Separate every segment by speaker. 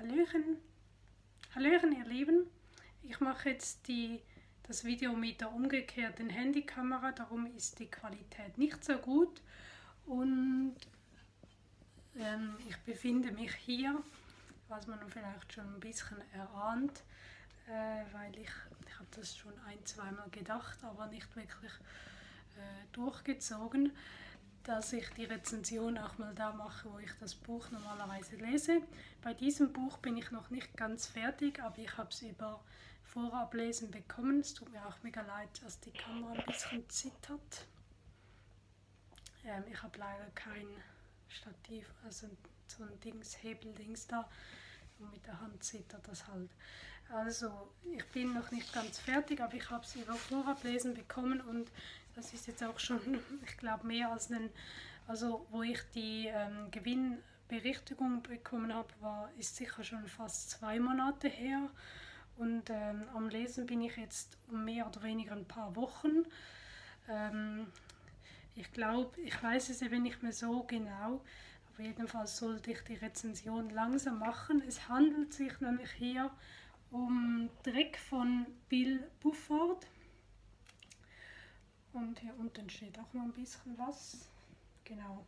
Speaker 1: Hallöchen, Hallöchen ihr Lieben, ich mache jetzt das Video mit der umgekehrten Handykamera, darum ist die Qualität nicht so gut und ich befinde mich hier, was man vielleicht schon ein bisschen erahnt, weil ich habe das schon zweimal gedacht, aber nicht wirklich durchgezogen, dass ich die Rezension auch mal da mache, wo ich das Buch normalerweise lese. Bei diesem Buch bin ich noch nicht ganz fertig, aber ich habe es über Vorablesen bekommen. Es tut mir auch mega leid, dass die Kamera ein bisschen zittert. Ich habe leider kein Stativ, also so ein Hebeldings da, und mit der Hand zittert das halt. Also ich bin noch nicht ganz fertig, aber ich habe es über Vorablesen bekommen und das ist jetzt auch schon, ich glaube, mehr als also wo ich die Gewinnberichtigung bekommen habe, ist sicher schon fast 2 Monate her und am Lesen bin ich jetzt mehr oder weniger ein paar Wochen. Ich glaube, ich weiß es eben nicht mehr so genau, aber jedenfalls sollte ich die Rezension langsam machen. Es handelt sich nämlich hier um Dreck von Bill Bufford. Und hier unten steht auch noch ein bisschen was. Genau.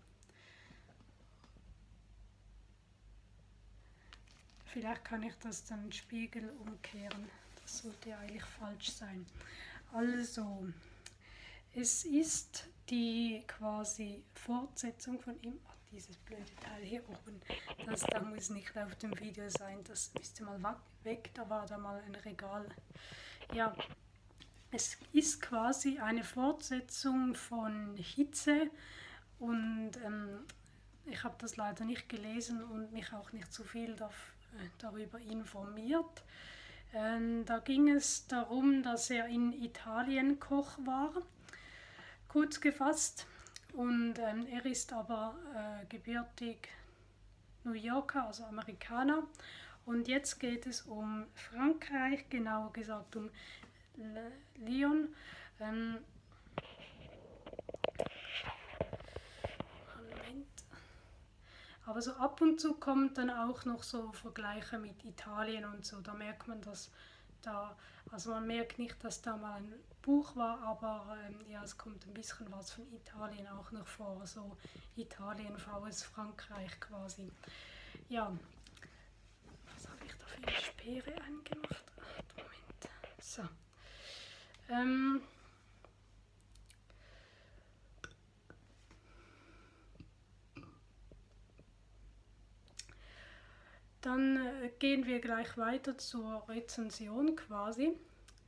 Speaker 1: Vielleicht kann ich das dann Spiegel umkehren. Das sollte eigentlich falsch sein. Also, es ist die quasi Fortsetzung von ihm. Ach, dieses blöde Teil hier oben. Da muss nicht auf dem Video sein. Das müsste mal weg. Da war da mal ein Regal. Ja. Es ist quasi eine Fortsetzung von Hitze und ich habe das leider nicht gelesen und mich auch nicht so viel darüber informiert. Da ging es darum, dass er in Italien Koch war, kurz gefasst, und er ist aber gebürtig New Yorker, also Amerikaner, und jetzt geht es um Frankreich, genauer gesagt um Lyon. Moment. Aber so ab und zu kommt dann auch noch so Vergleiche mit Italien und so. Da merkt man, dass also man merkt nicht, dass da mal ein Buch war, aber ja, es kommt ein bisschen was von Italien auch noch vor. So Italien vs Frankreich quasi. Ja, was habe ich da für eine Sperre angemacht? Moment. So. Dann gehen wir gleich weiter zur Rezension quasi.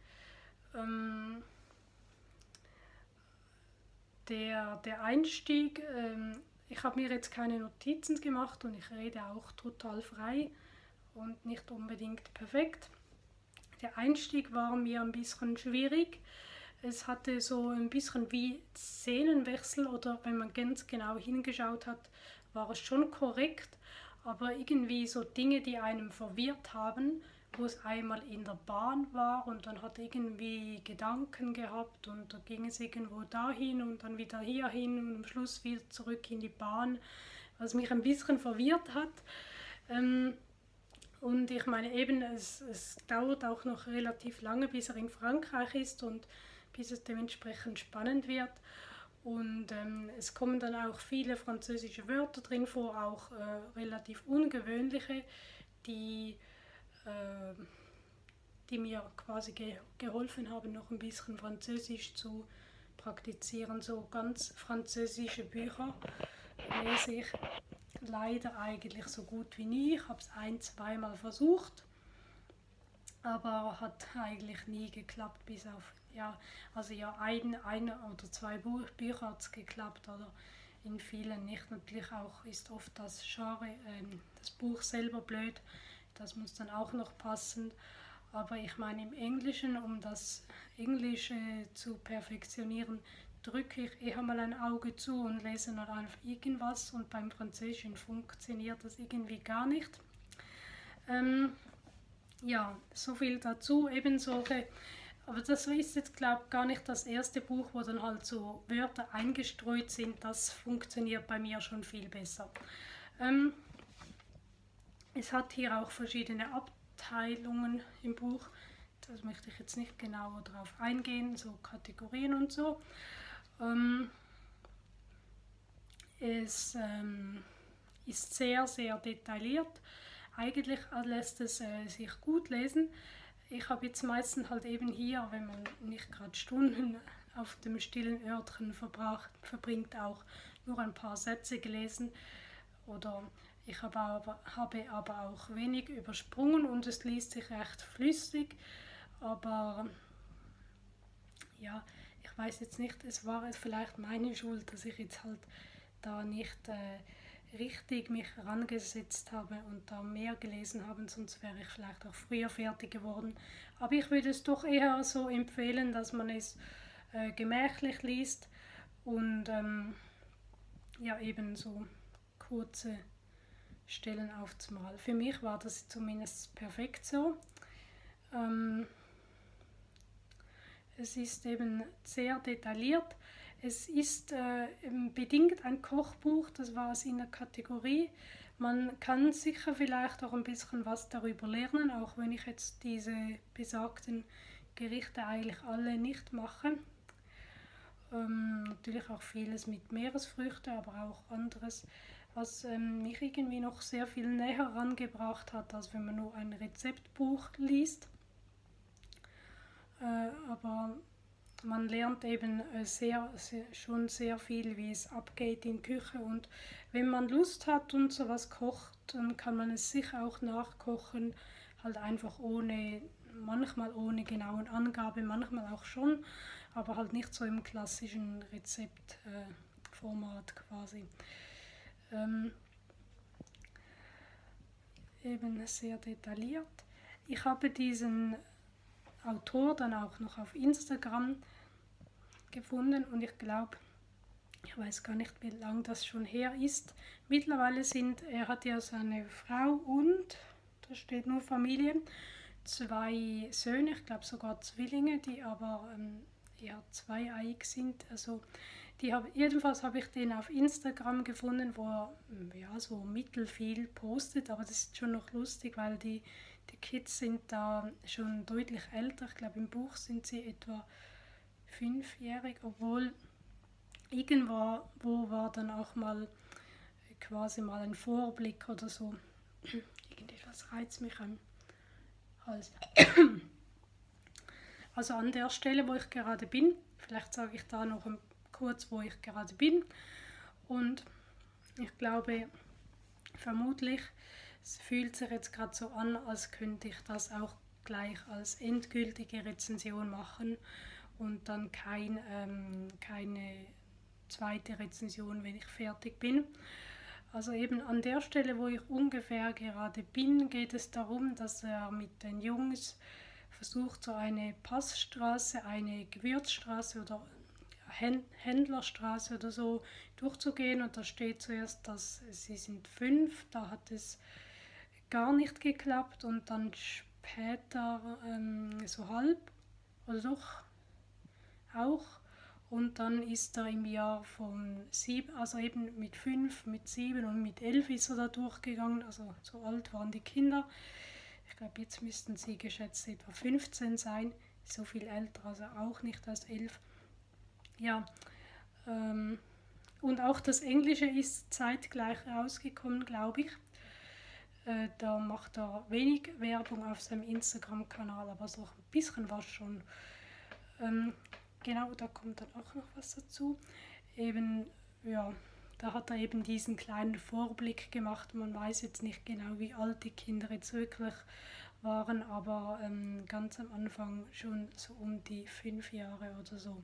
Speaker 1: Der Einstieg, ich habe mir jetzt keine Notizen gemacht und ich rede auch total frei und nicht unbedingt perfekt. Der Einstieg war mir ein bisschen schwierig. Es hatte so ein bisschen wie Szenenwechsel, oder wenn man ganz genau hingeschaut hat, war es schon korrekt, aber irgendwie so Dinge, die einem verwirrt haben, wo es einmal in der Bahn war und dann hat irgendwie Gedanken gehabt und da ging es irgendwo dahin und dann wieder hier hin und am Schluss wieder zurück in die Bahn, was mich ein bisschen verwirrt hat. Und ich meine eben, es dauert auch noch relativ lange, bis er in Frankreich ist und bis es dementsprechend spannend wird. Und es kommen dann auch viele französische Wörter drin vor, auch relativ ungewöhnliche, die mir quasi geholfen haben, noch ein bisschen Französisch zu praktizieren. So ganz französische Bücher lese ich leider eigentlich so gut wie nie. Ich habe es zweimal versucht, aber hat eigentlich nie geklappt, bis auf, ja, also ja, ein oder zwei Bücher hat es geklappt, oder in vielen nicht. Natürlich auch ist oft das Genre, das Buch selber blöd, das muss dann auch noch passen. Aber ich meine, im Englischen, um das Englische zu perfektionieren, drücke ich eher mal ein Auge zu und lese dann einfach irgendwas, und beim Französischen funktioniert das irgendwie gar nicht. Ja, so viel dazu, eben solche, aber das ist jetzt, glaube ich, gar nicht das erste Buch, wo dann halt so Wörter eingestreut sind, das funktioniert bei mir schon viel besser. Es hat hier auch verschiedene Abteilungen im Buch. Das möchte ich jetzt nicht genauer darauf eingehen, so Kategorien und so. Es ist sehr, sehr detailliert. Eigentlich lässt es sich gut lesen. Ich habe jetzt meistens halt eben hier, wenn man nicht gerade Stunden auf dem stillen Örtchen verbringt, auch nur ein paar Sätze gelesen. Oder ich habe aber auch wenig übersprungen und es liest sich recht flüssig. Aber ja, ich weiß jetzt nicht, es war vielleicht meine Schuld, dass ich jetzt halt da nicht richtig mich herangesetzt habe und da mehr gelesen habe, sonst wäre ich vielleicht auch früher fertig geworden. Aber ich würde es doch eher so empfehlen, dass man es gemächlich liest und ja, eben so kurze Stellen aufzumal. Für mich war das zumindest perfekt so. Es ist eben sehr detailliert. Es ist bedingt ein Kochbuch, das war es in der Kategorie. Man kann sicher vielleicht auch ein bisschen was darüber lernen, auch wenn ich jetzt diese besagten Gerichte eigentlich alle nicht mache. Natürlich auch vieles mit Meeresfrüchten, aber auch anderes, was mich irgendwie noch sehr viel näher herangebracht hat, als wenn man nur ein Rezeptbuch liest. Aber man lernt eben schon sehr viel, wie es abgeht in der Küche, und wenn man Lust hat und sowas kocht, dann kann man es sicher auch nachkochen, halt einfach manchmal ohne genauen Angabe, manchmal auch schon, aber halt nicht so im klassischen Rezeptformat quasi. Eben sehr detailliert. Ich habe diesen Autor dann auch noch auf Instagram gefunden und ich glaube, ich weiß gar nicht, wie lange das schon her ist. Mittlerweile er hat ja seine Frau und, da steht nur Familie, 2 Söhne, ich glaube sogar Zwillinge, die aber ja, zweieig sind. Also jedenfalls habe ich den auf Instagram gefunden, wo er ja, so mittelfiel postet, aber das ist schon noch lustig, weil die Kids sind da schon deutlich älter. Ich glaube, im Buch sind sie etwa 5-jährig, obwohl irgendwo war dann auch mal quasi mal ein Vorblick oder so. Irgendetwas reizt mich am Hals. Also an der Stelle, wo ich gerade bin, vielleicht sage ich da noch kurz, wo ich gerade bin. Und ich glaube, vermutlich, es fühlt sich jetzt gerade so an, als könnte ich das auch gleich als endgültige Rezension machen und dann keine zweite Rezension, wenn ich fertig bin. Also eben an der Stelle, wo ich ungefähr gerade bin, geht es darum, dass er mit den Jungs versucht, so eine Passstraße, eine Gewürzstraße oder Händlerstraße oder so durchzugehen, und da steht zuerst, dass sie sind 5, da hat es gar nicht geklappt und dann später so halb oder doch auch, und dann ist er im Jahr von 7, also eben mit 5, mit 7 und mit 11 ist er da durchgegangen, also so alt waren die Kinder. Ich glaube, jetzt müssten sie geschätzt etwa 15 sein, so viel älter, also auch nicht als 11. Ja, und auch das Englische ist zeitgleich rausgekommen, glaube ich. Da macht er wenig Werbung auf seinem Instagram-Kanal, aber so ein bisschen was schon. Genau, da kommt dann auch noch was dazu. Eben, ja, da hat er eben diesen kleinen Vorblick gemacht. Man weiß jetzt nicht genau, wie alt die Kinder jetzt wirklich waren, aber ganz am Anfang schon so um die 5 Jahre oder so.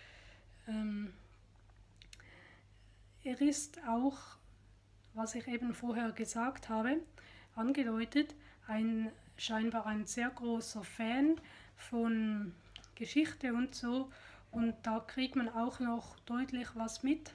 Speaker 1: Er ist auch, was ich eben vorher gesagt habe, angedeutet, scheinbar ein sehr großer Fan von Geschichte und so, und da kriegt man auch noch deutlich was mit.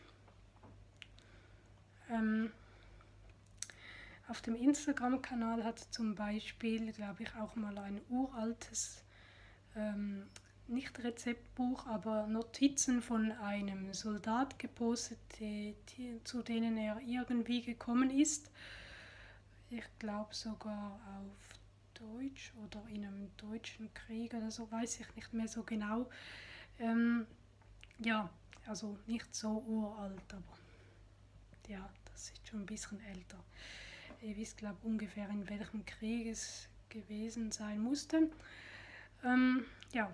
Speaker 1: Auf dem Instagram-Kanal hat zum Beispiel, glaube ich, auch mal ein uraltes, nicht Rezeptbuch, aber Notizen von einem Soldat gepostet, zu denen er irgendwie gekommen ist. Ich glaube sogar auf Deutsch oder in einem deutschen Krieg oder so, weiß ich nicht mehr so genau. Ja, also nicht so uralt, aber ja, das ist schon ein bisschen älter. Ihr wisst, glaube ich, ungefähr, in welchem Krieg es gewesen sein musste. Ja,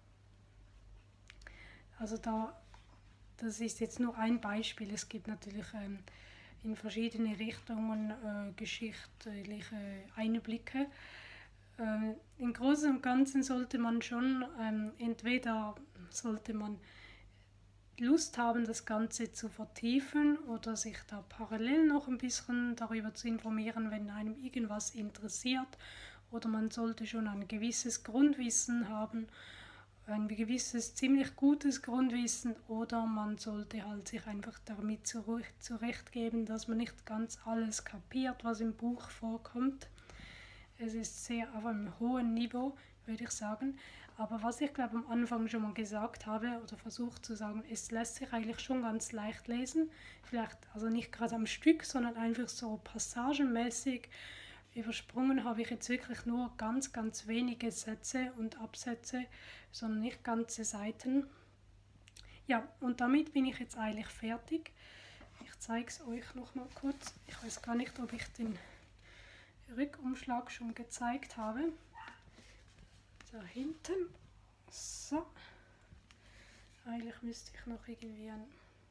Speaker 1: also das ist jetzt nur ein Beispiel. Es gibt natürlich in verschiedene Richtungen geschichtliche Einblicke. Im Großen und Ganzen sollte man schon, entweder sollte man Lust haben, das Ganze zu vertiefen oder sich da parallel noch ein bisschen darüber zu informieren, wenn einem irgendwas interessiert, oder man sollte schon ein gewisses Grundwissen haben, ein gewisses ziemlich gutes Grundwissen, oder man sollte halt sich einfach damit zurechtgeben, dass man nicht ganz alles kapiert, was im Buch vorkommt. Es ist sehr auf einem hohen Niveau, würde ich sagen. Aber was ich glaube am Anfang schon mal gesagt habe oder versucht zu sagen, es lässt sich eigentlich schon ganz leicht lesen. Vielleicht also nicht gerade am Stück, sondern einfach so passagenmäßig. Übersprungen habe ich jetzt wirklich nur ganz, ganz wenige Sätze und Absätze, sondern nicht ganze Seiten. Ja, und damit bin ich jetzt eigentlich fertig. Ich zeige es euch noch mal kurz. Ich weiß gar nicht, ob ich den Rückumschlag schon gezeigt habe. Da hinten. So. Eigentlich müsste ich noch irgendwie ein...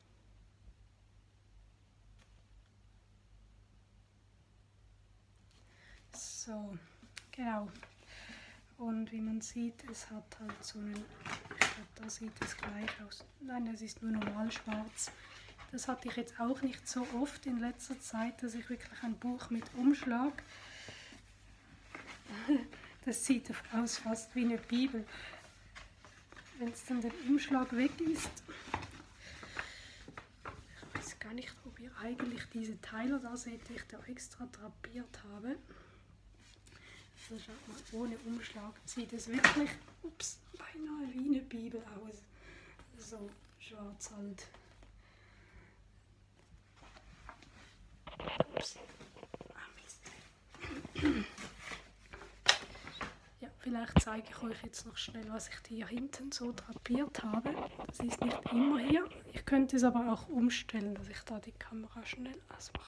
Speaker 1: So, genau. Und wie man sieht, es hat halt so einen... Ich glaube, da sieht es gleich aus. Nein, das ist nur normal schwarz. Das hatte ich jetzt auch nicht so oft in letzter Zeit, dass ich wirklich ein Buch mit Umschlag... Das sieht aus fast wie eine Bibel. Wenn es dann der Umschlag weg ist. Ich weiß gar nicht, ob ihr eigentlich diese Teile da seht, die ich da extra drapiert habe. So, schaut mal, ohne Umschlag sieht es wirklich, beinahe wie eine Bibel aus. So schwarz halt. Ja, vielleicht zeige ich euch jetzt noch schnell, was ich hier hinten so drapiert habe. Das ist nicht immer hier. Ich könnte es aber auch umstellen, dass ich da die Kamera schnell ausmache.